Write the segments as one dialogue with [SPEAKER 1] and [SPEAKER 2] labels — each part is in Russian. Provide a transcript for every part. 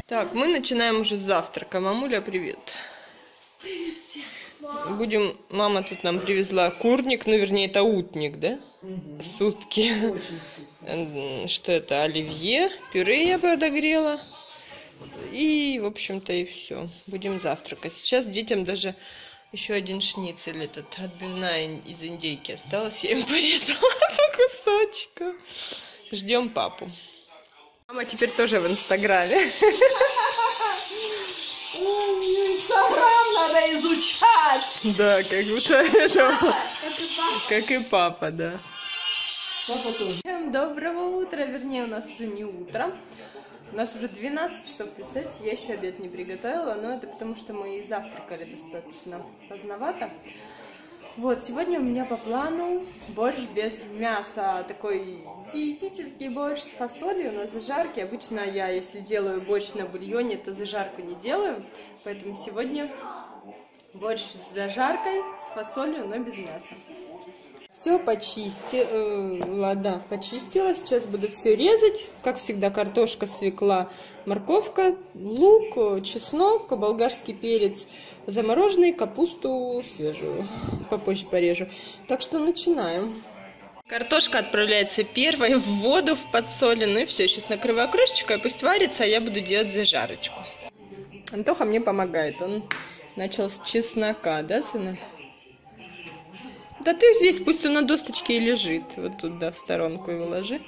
[SPEAKER 1] Так, мы начинаем уже с завтрака. Мамуля, привет.
[SPEAKER 2] Привет всем.
[SPEAKER 1] Мама тут нам привезла курник, ну, вернее, это утник, да?
[SPEAKER 2] Угу.
[SPEAKER 1] Сутки.
[SPEAKER 2] Очень вкусно.
[SPEAKER 1] Что это? Оливье, пюре я подогрела. И, в общем-то, и все. Будем завтракать. Сейчас детям даже еще один шницель, этот отбивная из индейки осталось. Я им порезала по кусочку. Ждем папу. Мама теперь тоже в Инстаграме.
[SPEAKER 2] Инстаграм надо изучать.
[SPEAKER 1] Да, как будто это... Как и папа, да.
[SPEAKER 2] Папа тоже.
[SPEAKER 1] Всем доброго утра, вернее, у нас уже не утро. У нас уже 12 часов, представьте, я еще обед не приготовила, но это потому, что мы завтракали достаточно поздновато. Вот, сегодня у меня по плану борщ без мяса, такой диетический борщ с фасолью на зажарке. Обычно я, если делаю борщ на бульоне, то зажарку не делаю, поэтому сегодня борщ с зажаркой, с фасолью, но без мяса. Все почистила, сейчас буду все резать. Как всегда, картошка, свекла, морковка, лук, чеснок, болгарский перец замороженный, капусту свежую. Попозже порежу. Так что начинаем. Картошка отправляется первой в воду, в подсоленную. Ну и все, сейчас накрываю крышечкой, пусть варится, а я буду делать зажарочку. Антоха мне помогает, он начал с чеснока, да, сына? Да ты здесь, пусть он на досточке и лежит. Вот туда в сторонку его ложи.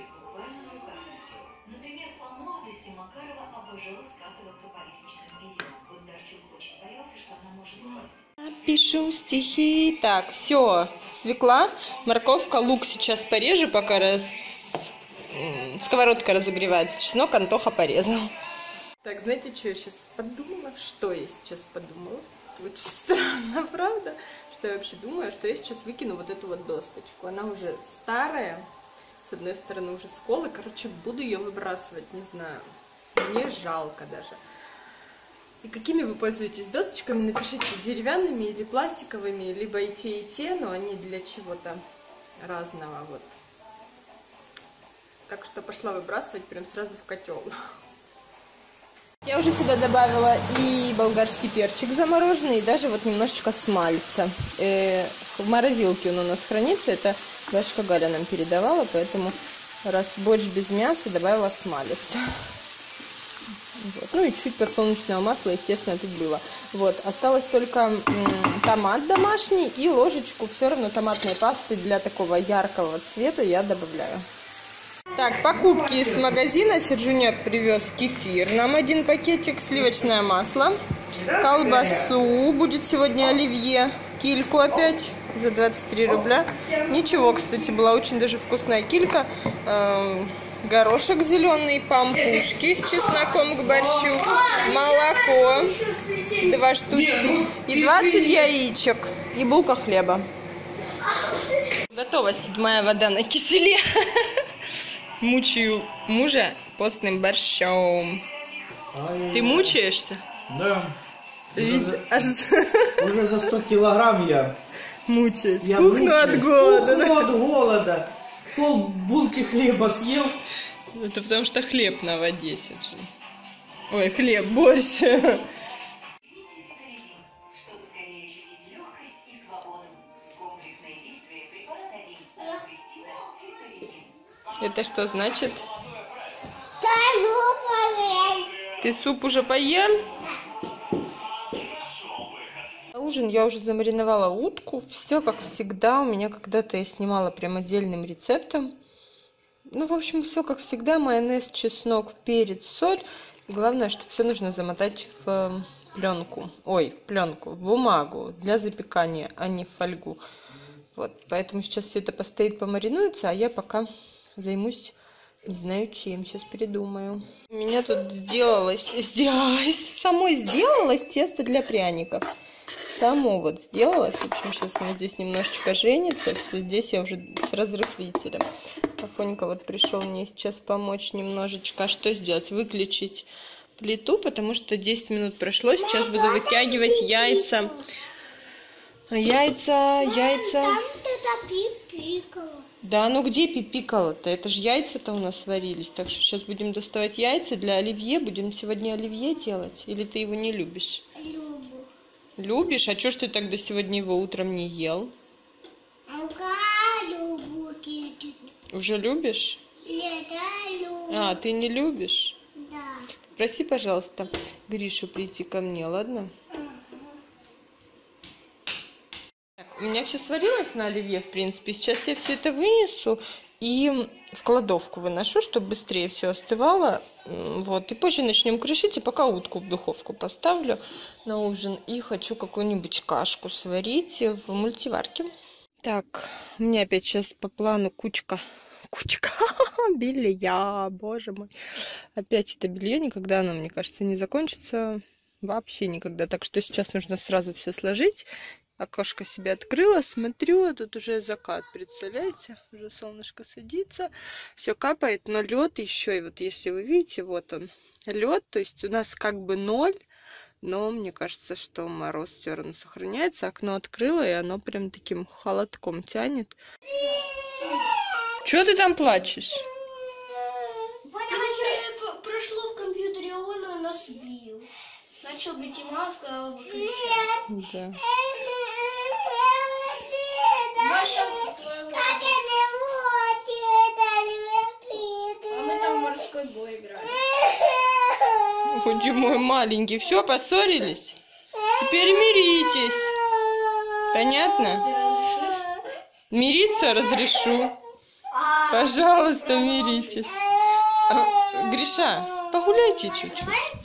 [SPEAKER 3] Например, по молодости Макарова обожала скатываться по лестничным перилам. Бондарчук очень боялся, что она может упасть.
[SPEAKER 1] Пишу стихи. Так, все. Свекла, морковка, лук сейчас порежу, пока сковородка разогревается. Чеснок Антоха порезал. Так, знаете, что я сейчас подумала? Что я сейчас подумала? Очень странно, правда? Что я вообще думаю, что я сейчас выкину вот эту вот досточку. Она уже старая, с одной стороны уже сколы. Короче, буду ее выбрасывать, не знаю. Мне жалко даже. И какими вы пользуетесь досточками, напишите, деревянными или пластиковыми, либо и те, но они для чего-то разного. Вот. Так что пошла выбрасывать прям сразу в котел. Я уже сюда добавила и болгарский перчик замороженный, и даже вот немножечко смальца. В морозилке он у нас хранится, это Дашка Галя нам передавала, поэтому раз борщ без мяса, добавила смалец. Вот. Ну и чуть подсолнечного масла, естественно, тут было. Вот, осталось только томат домашний и ложечку все равно томатной пасты для такого яркого цвета я добавляю. Так, покупки из магазина. Сержуня привез кефир, нам один пакетик, сливочное масло, колбасу, будет сегодня оливье, кильку опять за 23 рубля. Ничего, кстати, была очень даже вкусная килька, горошек зеленый, пампушки с чесноком к борщу, молоко, 2 штучки и 20 яичек и булка хлеба. Готова 7-я вода на киселе. Мучаю мужа постным борщом. Ты мучаешься?
[SPEAKER 2] Да.
[SPEAKER 1] Уже
[SPEAKER 2] за 100 килограмм я
[SPEAKER 1] мучаюсь. Пухну от голода.
[SPEAKER 2] Пухну от голода. Пол булки хлеба съел.
[SPEAKER 1] Это потому что хлеб на воде сижу. Ой, хлеб, борщ. Это что значит? Ты суп уже поел? На ужин я уже замариновала утку. Все как всегда. У меня когда-то я снимала прям отдельным рецептом. Ну, в общем, все как всегда. Майонез, чеснок, перец, соль. И главное, что все нужно замотать в пленку. Ой, в пленку, в бумагу для запекания, а не в фольгу. Вот, поэтому сейчас все это постоит, помаринуется, а я пока займусь, не знаю чем, сейчас придумаю. У меня тут самой сделалось тесто для пряников. Само вот сделалось. В общем, сейчас оно здесь немножечко женится. Здесь я уже с разрыхлителем. Афонька вот пришел мне сейчас помочь немножечко. А что сделать? Выключить плиту, потому что 10 минут прошло. Сейчас буду вытягивать яйца. Яйца. Да, ну где пипикало-то? Это же яйца-то у нас сварились. Так что сейчас будем доставать яйца для оливье. Будем сегодня оливье делать? Или ты его не любишь?
[SPEAKER 4] Люблю.
[SPEAKER 1] Любишь? А что ж ты тогда сегодня его утром не ел?
[SPEAKER 4] Люблю.
[SPEAKER 1] Уже любишь? А, ты не любишь?
[SPEAKER 4] Да.
[SPEAKER 1] Проси, пожалуйста, Гришу прийти ко мне, ладно? Так, у меня все сварилось на оливье, в принципе. Сейчас я все это вынесу и в кладовку выношу, чтобы быстрее все остывало. Вот, и позже начнем крышить, и пока утку в духовку поставлю на ужин. И хочу какую-нибудь кашку сварить в мультиварке. Так, у меня опять сейчас по плану кучка белья, боже мой. Опять это белье, никогда оно, мне кажется, не закончится. Вообще никогда. Так что сейчас нужно сразу все сложить. Окошко себе открыла, смотрю, тут уже закат, представляете? Уже солнышко садится, все капает, но лед еще, и вот если вы видите, вот он, лед, то есть у нас как бы 0, но мне кажется, что мороз все равно сохраняется. Окно открыла, и оно прям таким холодком тянет. Чего ты там плачешь?
[SPEAKER 4] Прошло в компьютере, он нас сбил. Начал бить ему, сказал выключай.
[SPEAKER 1] Да.
[SPEAKER 4] Маша, а мы там в морской бой играли.
[SPEAKER 1] Ой, мой маленький, все, поссорились? Теперь миритесь. Понятно? Мириться разрешу. Пожалуйста, миритесь. Гриша, погуляйте чуть-чуть.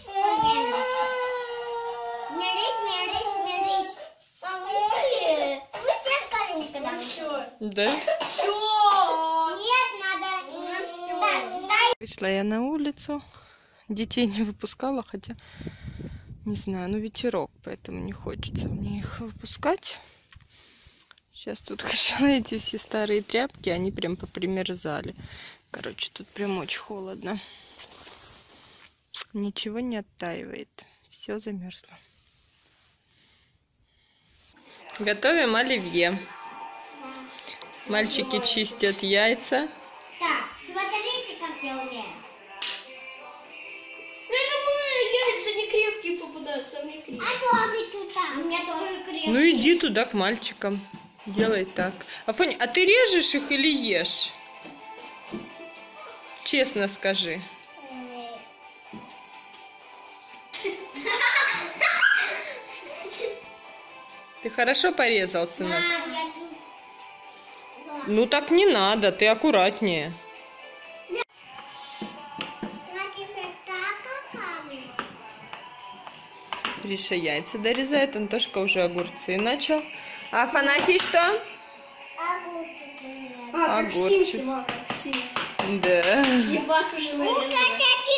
[SPEAKER 1] Да?
[SPEAKER 4] Все. Нет, надо. Уже все.
[SPEAKER 1] Вышла я на улицу. Детей не выпускала, хотя, не знаю, ну ветерок, поэтому не хочется мне их выпускать. Сейчас тут хотела эти все старые тряпки, они прям попримерзали. Короче, тут прям очень холодно. Ничего не оттаивает. Все замерзло. Готовим оливье. Мальчики чистят яйца.
[SPEAKER 4] Так, смотрите, как я умею. Яйца не крепкие попадаются, а мне крепкие. А ноги тут там. У меня тоже крепкие.
[SPEAKER 1] Ну иди туда к мальчикам. Делай так. Афоня, а ты режешь их или ешь? Честно скажи. Ты хорошо порезал, сынок? Ну так не надо, ты аккуратнее. Гриша яйца дорезает, Антошка уже огурцы начал. А Афанасий что? Огурчик. Да.
[SPEAKER 4] Ебак уже нарезал.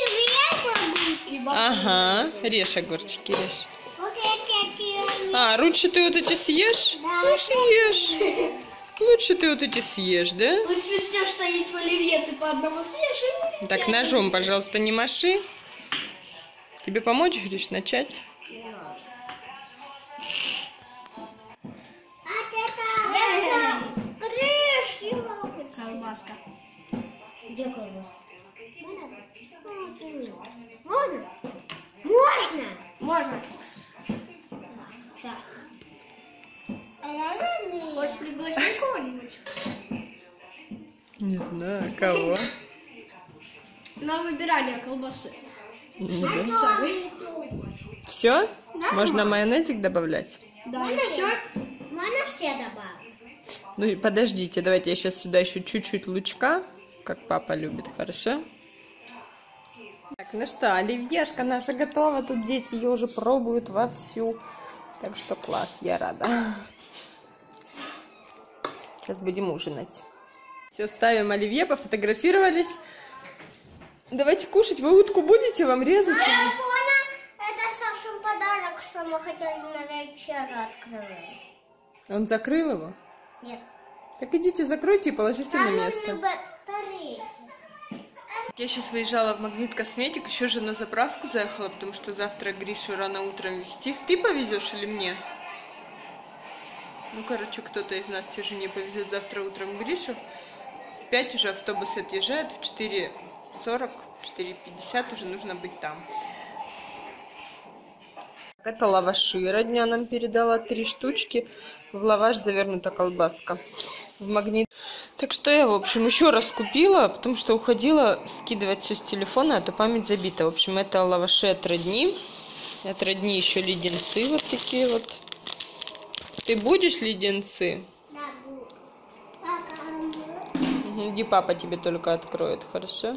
[SPEAKER 1] Ага, режь огурчики, режь. А, лучше ты вот эти съешь?
[SPEAKER 4] Да.
[SPEAKER 1] Ну, съешь. Лучше ты вот эти съешь, да?
[SPEAKER 4] Лучше все, что есть в оливье, ты по одному съешь. И
[SPEAKER 1] Так, ножом, пожалуйста, не маши. Тебе помочь, Гриш, начать?
[SPEAKER 4] Колбаска. Где колбаска? Можно? Можно? Можно. Может, пригласить кого-нибудь?
[SPEAKER 1] Не знаю, кого.
[SPEAKER 4] На выбирание колбасы.
[SPEAKER 1] Все?
[SPEAKER 4] Да.
[SPEAKER 1] Можно майонезик добавлять?
[SPEAKER 4] Да, все. Можно все добавить.
[SPEAKER 1] Ну и подождите, давайте я сейчас сюда еще чуть-чуть лучка, как папа любит, хорошо? Так, ну что, оливьешка наша готова, тут дети ее уже пробуют вовсю. Так что класс, я рада. Сейчас будем ужинать. Все, ставим оливье, пофотографировались. Давайте кушать. Вы утку будете? Вам резать?
[SPEAKER 4] Это Сашин подарок, что мы хотели на вечер открыть.
[SPEAKER 1] Он закрыл его?
[SPEAKER 4] Нет.
[SPEAKER 1] Так идите, закройте и положите на место.
[SPEAKER 4] Батареи.
[SPEAKER 1] Я сейчас выезжала в Магнит Косметик, еще же на заправку заехала, потому что завтра Гришу рано утром везти. Ты повезешь или мне? Ну, короче, кто-то из нас все же не повезет завтра утром Гришу. В 5 уже автобус отъезжает, в 4:40, в 4:50 уже нужно быть там. Это лаваши. Родня нам передала 3 штучки. В лаваш завернута колбаска. В магнит. Так что я, в общем, еще раз купила, потому что уходила скидывать все с телефона, а то память забита. В общем, это лаваши от Родни. От Родни еще леденцы вот такие вот. Ты будешь леденцы?
[SPEAKER 4] Да, буду. Пока.
[SPEAKER 1] Иди, папа тебе только откроет, хорошо?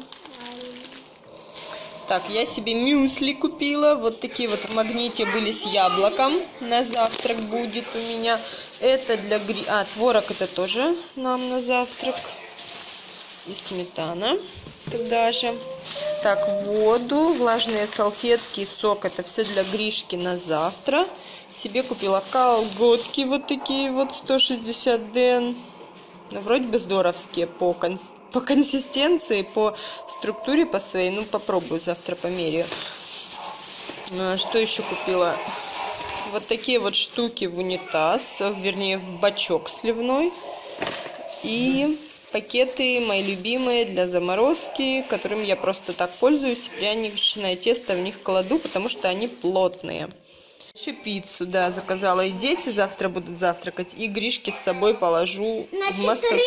[SPEAKER 1] Так, я себе мюсли купила. Вот такие вот в магните были с яблоком. На завтрак будет у меня. Это для творог это тоже нам на завтрак. И сметана туда же. Так, воду, влажные салфетки, сок. Это все для Гришки на завтра. Себе купила колготки вот такие вот 160 дн. Ну, вроде бы здоровские по консистенции, по структуре, по своей. Ну, попробую завтра померяю. Что еще купила? Вот такие вот штуки в унитаз, вернее, в бачок сливной. И пакеты мои любимые для заморозки, которым я просто так пользуюсь. Пряничное тесто в них кладу, потому что они плотные. Еще пиццу, да, заказала. И дети завтра будут завтракать. И Гришке с собой положу в мостовскую.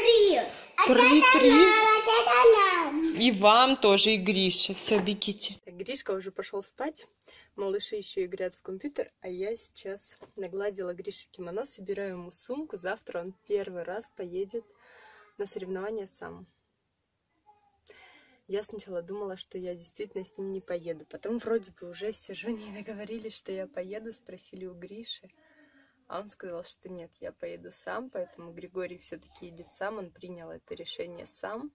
[SPEAKER 1] 3-3. И вам тоже, и Гриша. Все, бегите. Так, Гришка уже пошел спать. Малыши еще играют в компьютер. А я сейчас нагладила Грише кимоно, собираю ему сумку. Завтра он первый раз поедет на соревнования сам. Я сначала думала, что я действительно с ним не поеду. Потом вроде бы уже с Сержуней договорились, что я поеду. Спросили у Гриши. А он сказал, что нет, я поеду сам. Поэтому Григорий все-таки едет сам. Он принял это решение сам.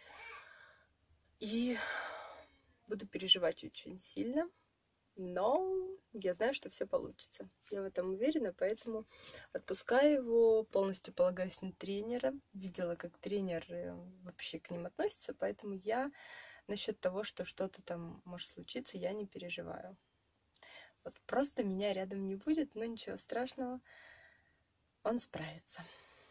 [SPEAKER 1] И буду переживать очень сильно. Но я знаю, что все получится. Я в этом уверена, поэтому отпускаю его, полностью полагаюсь на тренера. Видела, как тренер вообще к ним относится, поэтому я насчет того, что что-то там может случиться, я не переживаю. Вот просто меня рядом не будет, но ничего страшного, он справится.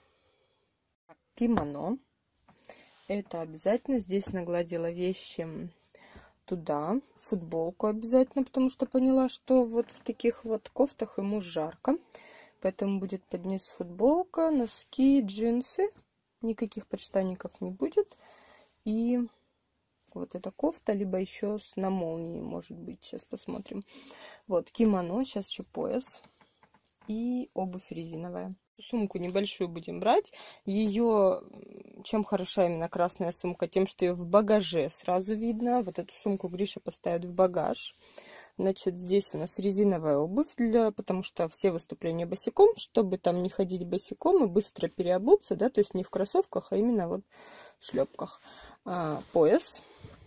[SPEAKER 1] Кимоно. Это обязательно. Здесь нагладила вещи туда, футболку обязательно, потому что поняла, что вот в таких вот кофтах ему жарко. Поэтому будет под низ футболка, носки, джинсы. Никаких подштанников не будет. И вот эта кофта, либо еще на молнии, может быть. Сейчас посмотрим. Вот кимоно, сейчас еще пояс. И обувь резиновая. Сумку небольшую будем брать. Ее, чем хороша именно красная сумка, тем, что ее в багаже сразу видно. Вот эту сумку Гриша поставит в багаж. Значит, здесь у нас резиновая обувь, потому что все выступления босиком, чтобы там не ходить босиком и быстро переобуться, да, то есть не в кроссовках, а именно вот в шлепках. Пояс.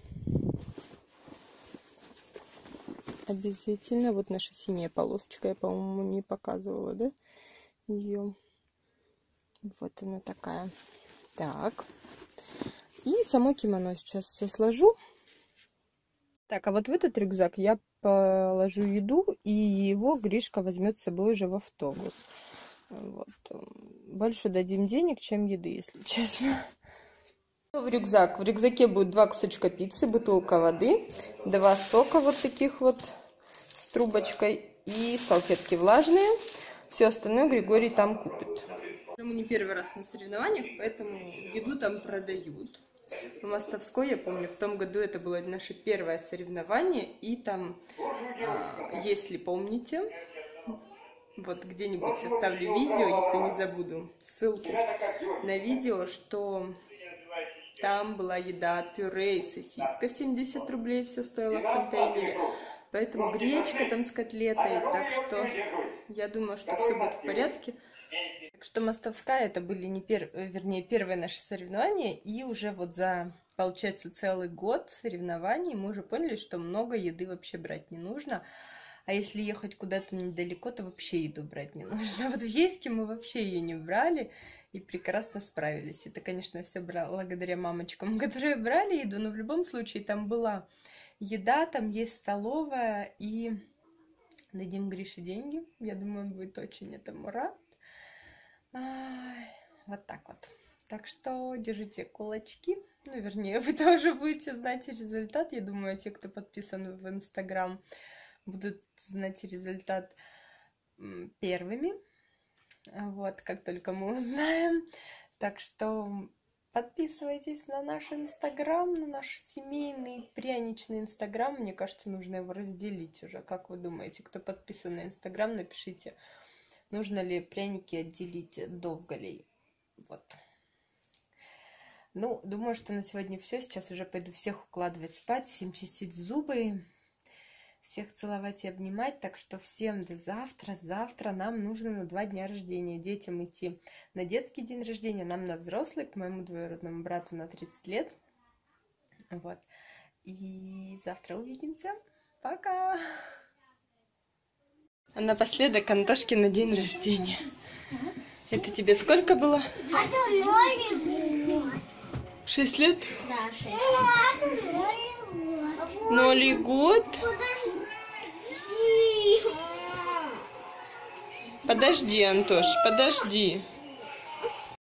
[SPEAKER 1] Обязательно. Вот наша синяя полосочка, я, по-моему, не показывала, да? Ее. Вот она такая. Так. И само кимоно сейчас все сложу. Так, а вот в этот рюкзак я положу еду, и его Гришка возьмет с собой уже в автобус. Вот. Больше дадим денег, чем еды, если честно. В рюкзак. В рюкзаке будет 2 кусочка пиццы, бутылка воды, 2 сока вот таких вот с трубочкой и салфетки влажные. Все остальное Григорий там купит. Мы не первый раз на соревнованиях, поэтому еду там продают. В Мостовской, я помню, в том году это было наше первое соревнование, и там, если помните, вот где-нибудь оставлю видео, если не забуду, ссылку на видео, что там была еда, пюре и сосиска, 70 рублей все стоило в контейнере. Поэтому гречка там с котлетой, так что я думаю, что все будет в порядке. Так что Мостовская это были первые наши соревнования, и уже вот за, получается, целый год соревнований мы уже поняли, что много еды вообще брать не нужно. А если ехать куда-то недалеко, то вообще еду брать не нужно. Вот в Ейске мы вообще ее не брали и прекрасно справились. Это, конечно, все благодаря мамочкам, которые брали еду, но в любом случае там была еда, там есть столовая, и дадим Грише деньги. Я думаю, он будет очень этому рад. Вот так вот. Так что держите кулачки. Ну, вернее, вы тоже будете знать результат. Я думаю, те, кто подписан в Инстаграм, будут знать результат первыми. Вот, как только мы узнаем. Так что подписывайтесь на наш Инстаграм, на наш семейный пряничный Инстаграм. Мне кажется, нужно его разделить уже. Как вы думаете, кто подписан на Инстаграм, напишите, нужно ли пряники отделить довголей. Вот. Ну, думаю, что на сегодня все. Сейчас уже пойду всех укладывать спать, всем чистить зубы, всех целовать и обнимать. Так что всем до завтра. Завтра нам нужно на 2 дня рождения. Детям идти на детский день рождения, нам на взрослый, к моему двоюродному брату на 30 лет. Вот. И завтра увидимся. Пока! А напоследок Антошке на день рождения. Это тебе сколько было? 6 лет?
[SPEAKER 4] Да, 6.
[SPEAKER 1] Новый год? Подожди, Антош, подожди.